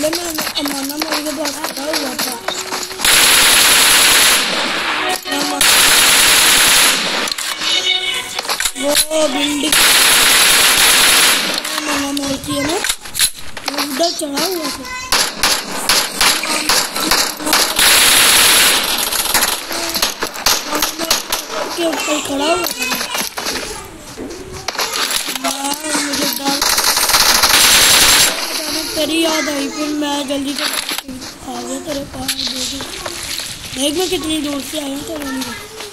पहले मैं अमाना मेरे के पास खड़ा हुआ था। वो बिल्डिंग मामा मोड़ती है ना, वो उधर चढ़ा हुआ था। के ऊपर खड़ा हुआ था। मुझे डर तेरी याद आई, फिर मैं जल्दी से आ गया तेरे पास। देख मैं कितनी दूर से आया हूँ तेरे लिए।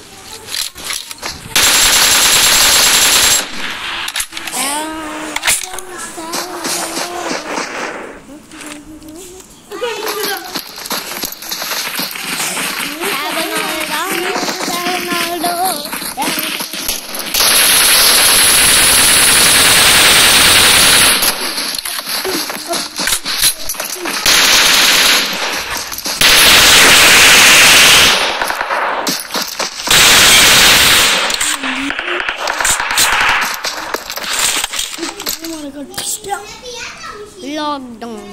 लॉकडाउन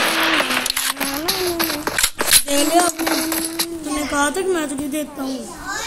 तूने कहा था कि मैं तुझे देता हूँ।